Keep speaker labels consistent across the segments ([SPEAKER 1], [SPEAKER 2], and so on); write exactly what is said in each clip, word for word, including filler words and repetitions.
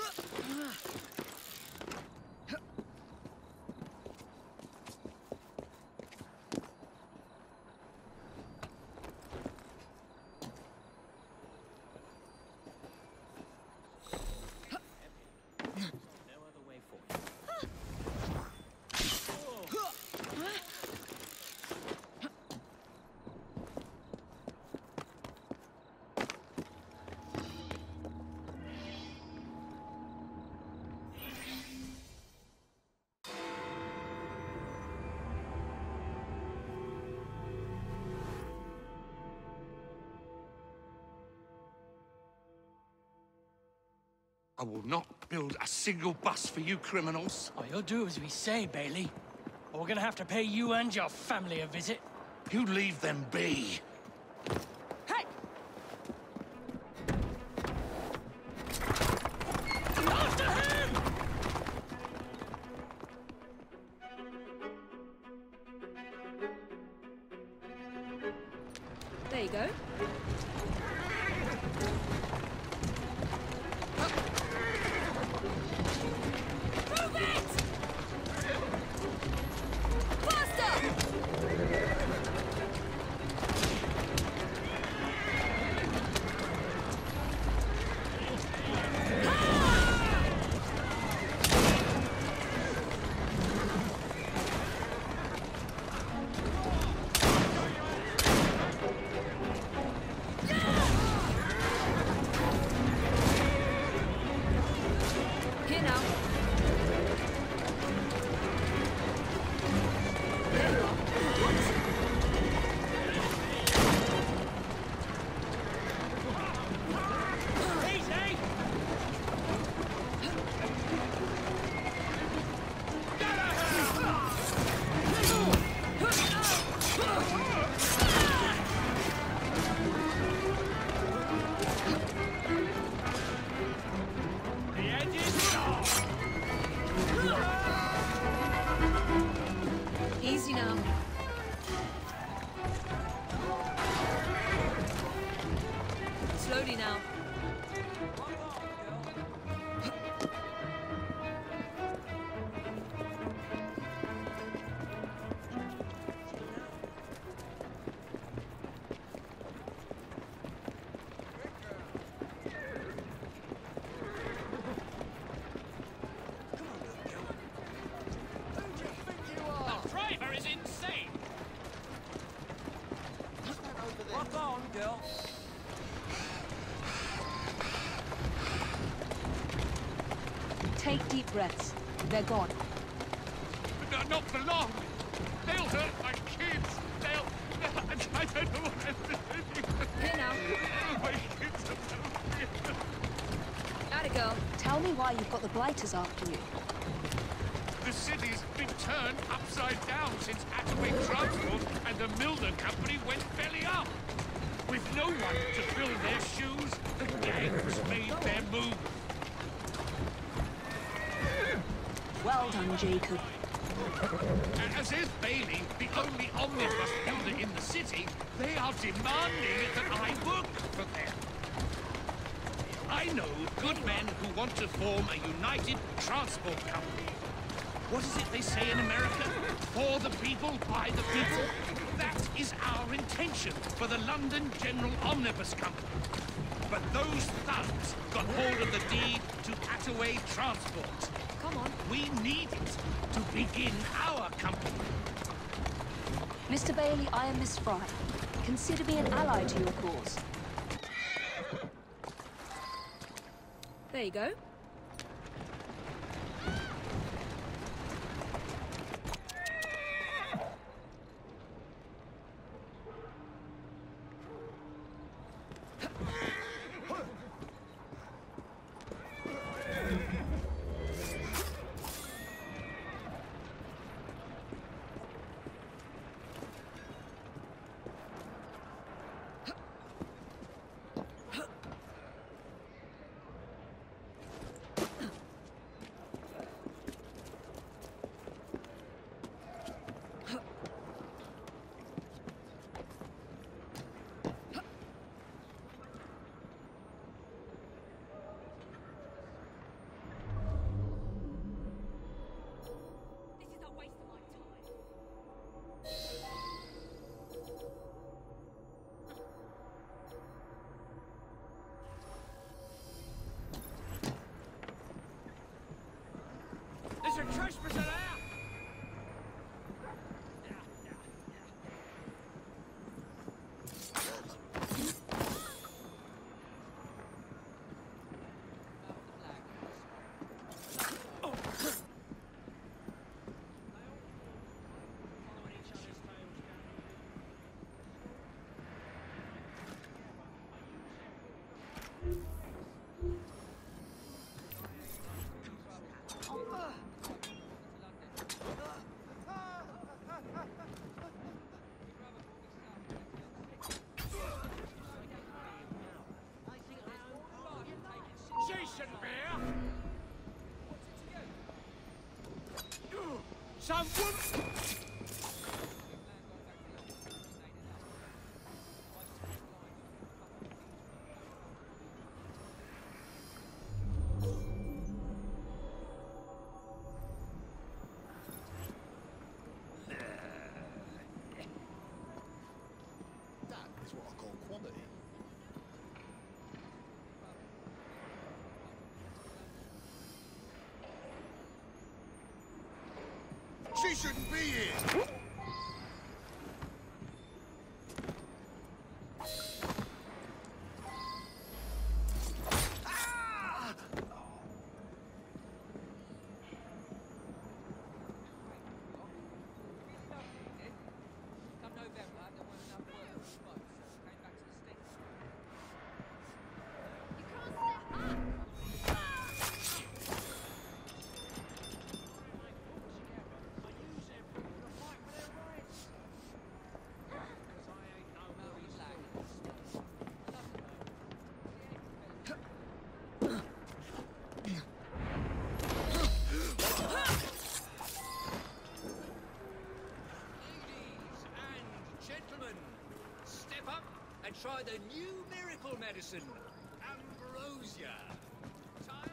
[SPEAKER 1] I will not build a single bus for you criminals.
[SPEAKER 2] Oh, you'll do as we say, Bailey. Or we're gonna have to pay you and your family a visit.
[SPEAKER 1] You leave them be.
[SPEAKER 2] Hey! After him!
[SPEAKER 3] There you go. Easy now. Slowly now. Take deep breaths. They're gone.
[SPEAKER 1] No, not for long. They'll hurt my kids. They'll... I don't know what I'm doing.
[SPEAKER 3] Here now.
[SPEAKER 1] My kids are...
[SPEAKER 3] Atta girl. Tell me why you've got the Blighters after you.
[SPEAKER 1] The city's been turned upside down since Attaway Transport and the Milner Company went belly up. With no one to fill their shoes, the gangs made their move.
[SPEAKER 3] Well done, Jacob.
[SPEAKER 1] As is Bailey, the only omnibus builder in the city, they are demanding that I work for them. I know good men who want to form a united transport company. What is it they say in America? For the people, by the people. That is our intention for the London General Omnibus Company. But those thugs got hold of the deed to Attaway Transport.
[SPEAKER 3] Come on.
[SPEAKER 1] We need it to begin our company.
[SPEAKER 3] Mister Bailey, I am Miss Fry. Consider me an ally to your cause. There you go.
[SPEAKER 1] Hospital out! Jason Bear! Some woman...
[SPEAKER 4] That is what I call quality. She shouldn't be here!
[SPEAKER 1] And try the new miracle medicine, Ambrosia. Tired?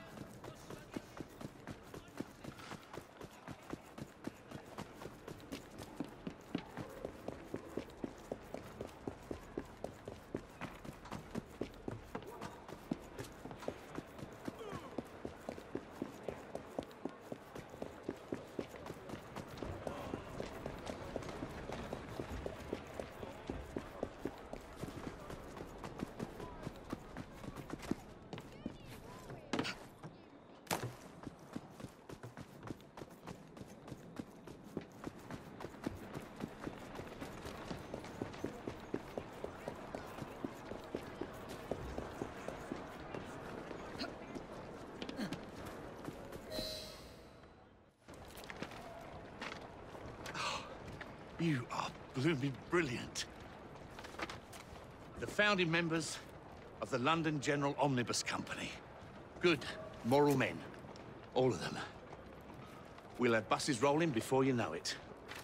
[SPEAKER 5] You are blooming brilliant. The founding members of the London General Omnibus Company. Good, moral men. All of them. We'll have buses rolling before you know it.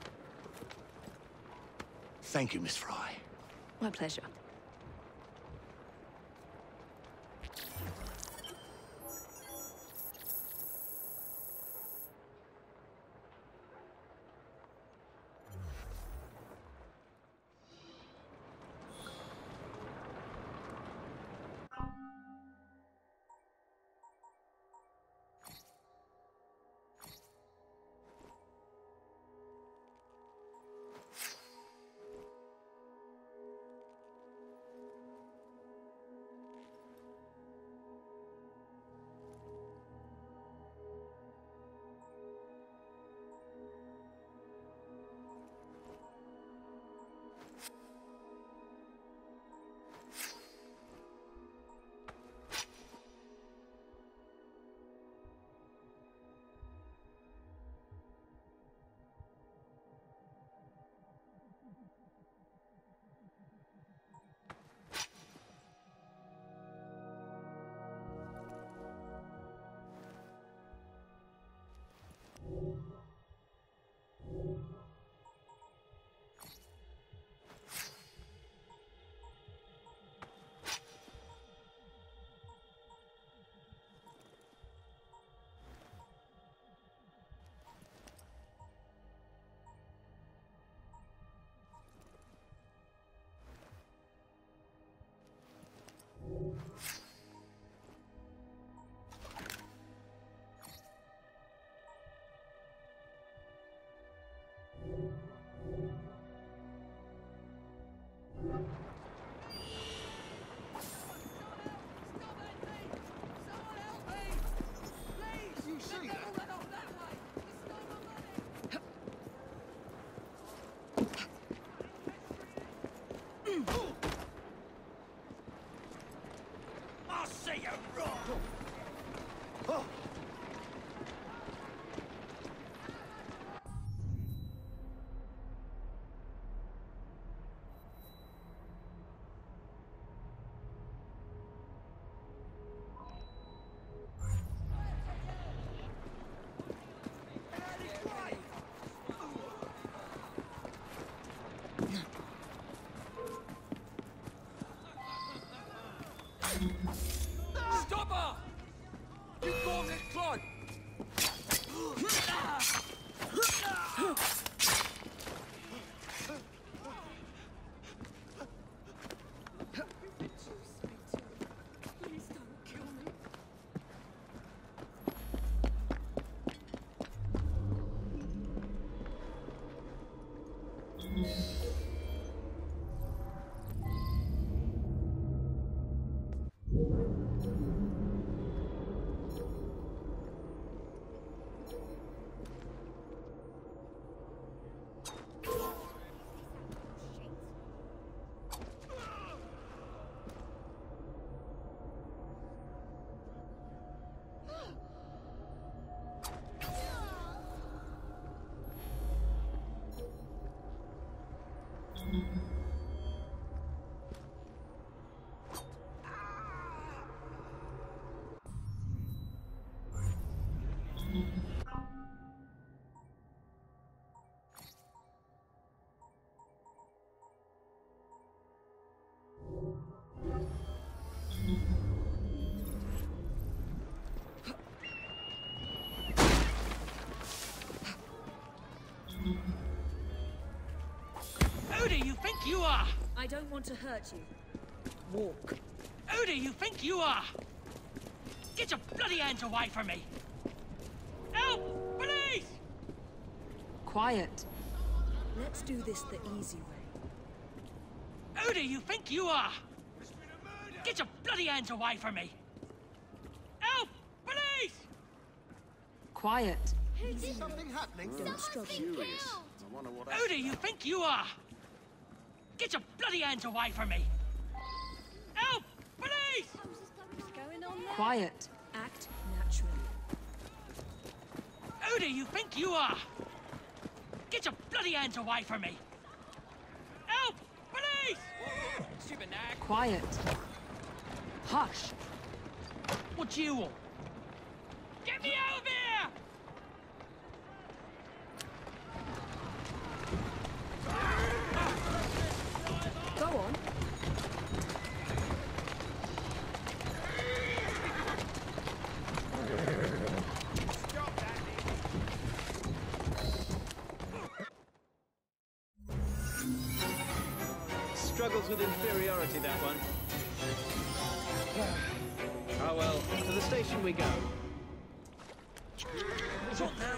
[SPEAKER 5] Thank you, Miss Fry.
[SPEAKER 3] My pleasure.
[SPEAKER 2] Stop her! You got this clod!
[SPEAKER 3] Please don't kill me.
[SPEAKER 2] Who do you think you are?
[SPEAKER 6] I don't want to hurt you. Walk.
[SPEAKER 2] Who do you think you are? Get your bloody hands away from me! Help! Police!
[SPEAKER 6] Quiet. Let's do this the easy way.
[SPEAKER 2] Who do you think you are? Get your bloody hands away from me! Help! Police!
[SPEAKER 6] Quiet.
[SPEAKER 4] Something happening?
[SPEAKER 6] Don't struggle.
[SPEAKER 4] Curious. I wonder what
[SPEAKER 2] Who do you think you are? Get your bloody hands away from me! Help! Police!
[SPEAKER 3] What's going on there?
[SPEAKER 6] Quiet. Act naturally.
[SPEAKER 2] Who do you think you are? Get your bloody hands away from me! Help! Police! Stupid nag!
[SPEAKER 6] Quiet. Hush.
[SPEAKER 2] What do you want? Get me out of here!
[SPEAKER 6] Go on.
[SPEAKER 7] Struggles with inferiority, that one. Ah well, to the station we go.
[SPEAKER 2] What now?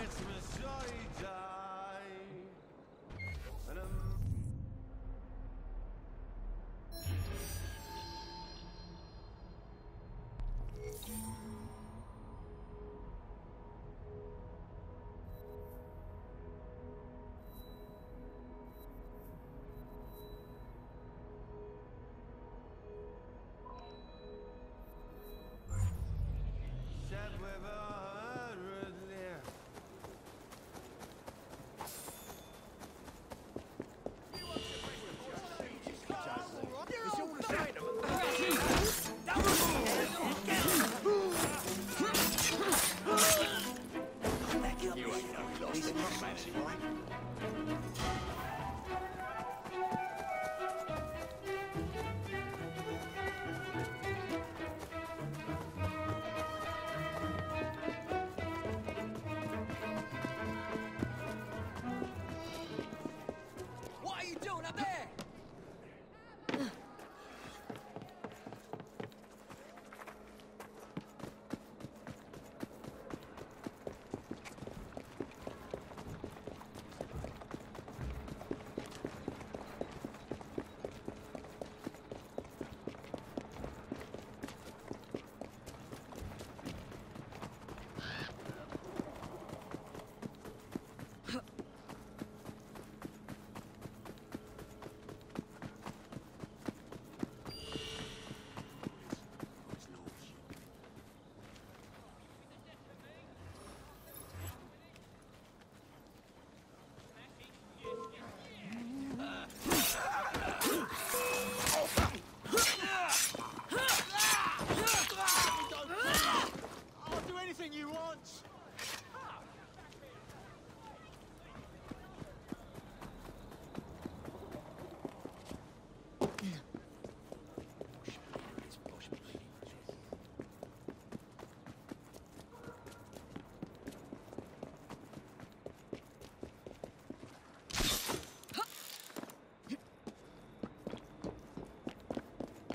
[SPEAKER 4] wants?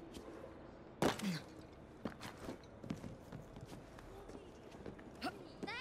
[SPEAKER 8] There!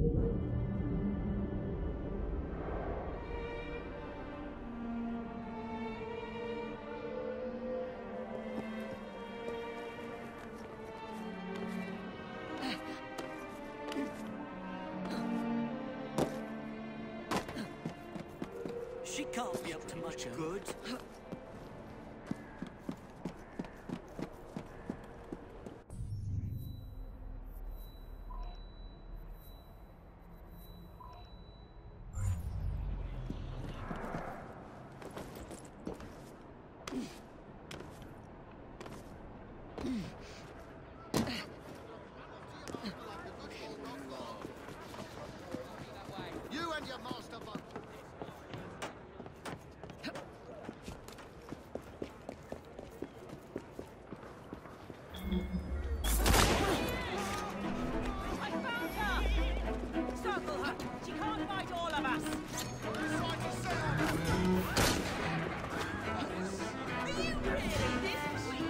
[SPEAKER 2] She can't be up to much good.
[SPEAKER 4] You and your master bug.
[SPEAKER 8] I found her! Circle her! She can't fight all of us! Are you really this weak?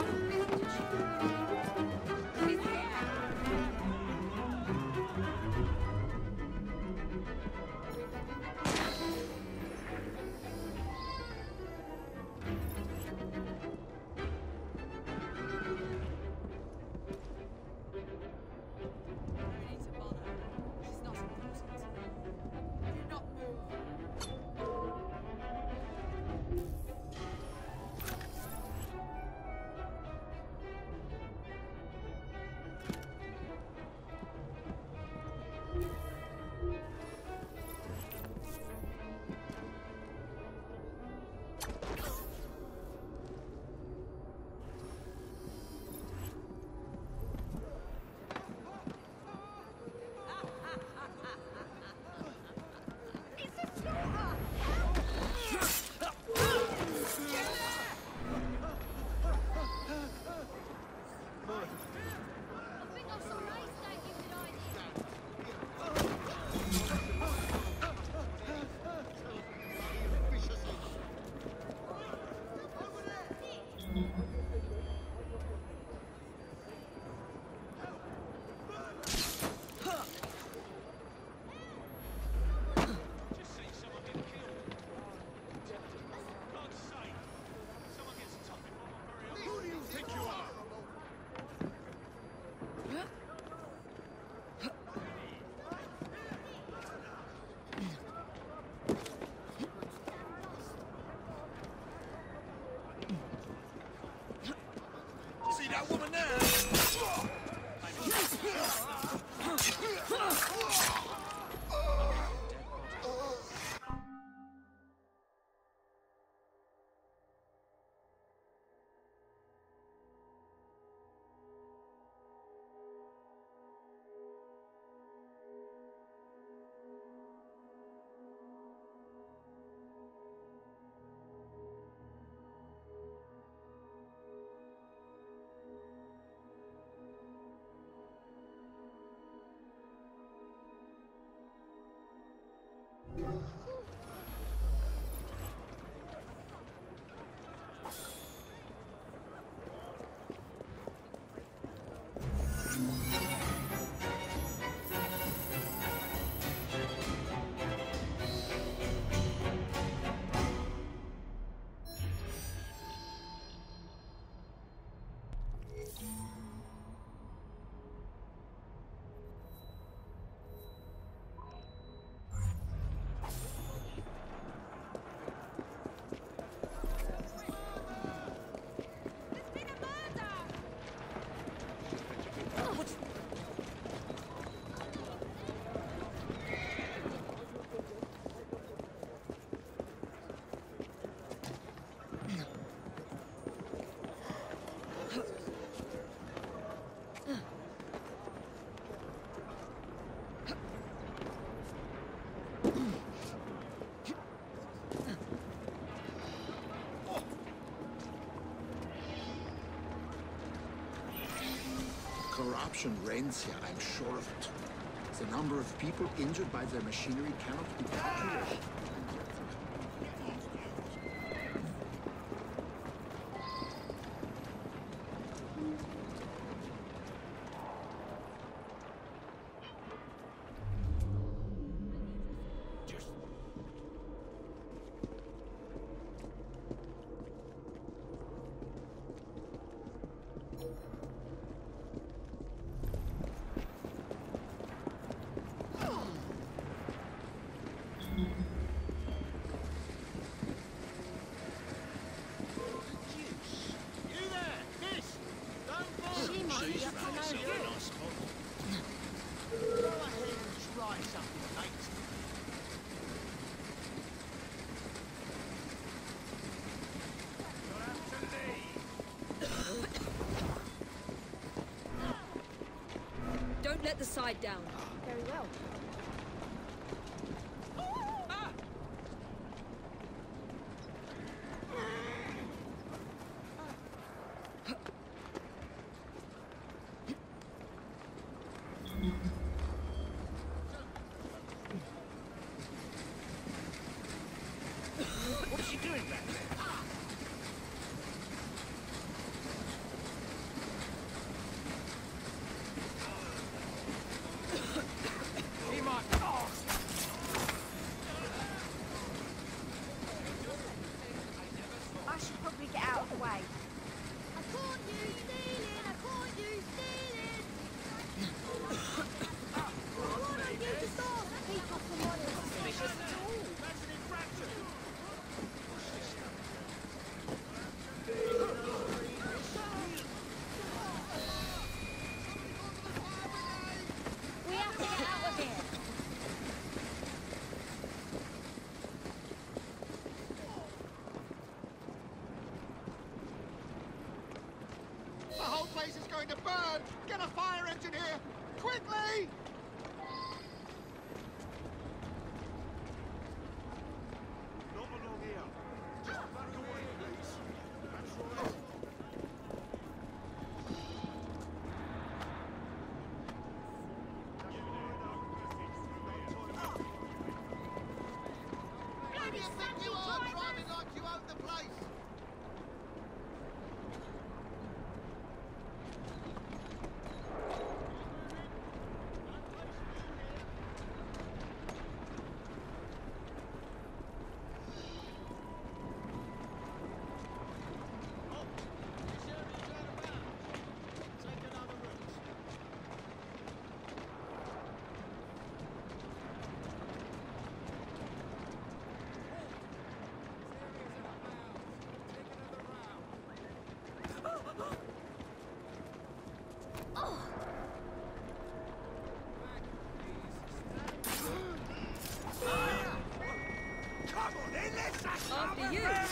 [SPEAKER 5] See that woman there?
[SPEAKER 9] Corruption reigns here, I'm sure of it. The number of people injured by their machinery cannot be calculated.
[SPEAKER 6] Don't let the side down.
[SPEAKER 8] Very well.
[SPEAKER 2] Ah!
[SPEAKER 5] What's she doing back there?
[SPEAKER 2] He might. Oh.
[SPEAKER 8] I should probably get out of the way. I caught you stealing! I caught you stealing! I want you to stop! Keep off the money. Not suspicious at all.
[SPEAKER 1] That's an infraction.
[SPEAKER 8] We have to get out of here.
[SPEAKER 4] The whole place is going to burn! Get a fire engine here! Quickly! Not along here. Just back away, please. That's right. Who do you think you are, driving like you own the place?
[SPEAKER 1] Come on, then, let's
[SPEAKER 6] After you.